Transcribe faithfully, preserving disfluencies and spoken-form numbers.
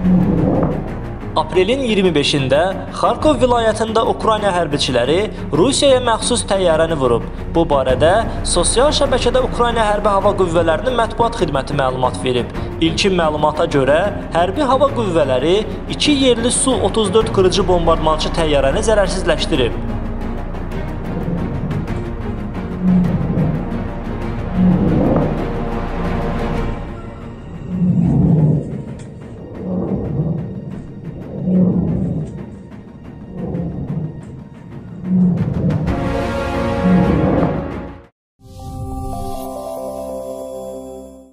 Aprelin iyirmi beşində Xarkov vilayətində Ukrayna hərbiçiləri Rusiyaya məxsus təyyarəni vurub. Bu barədə sosial şəbəkədə Ukrayna Hərbi Hava Qüvvələrinin mətbuat xidməti məlumat verib. İlkin məlumata görə Hərbi Hava Qüvvələri iki yerli Su otuz dörd qırıcı bombardmançı təyyarəni zərərsizləşdirib.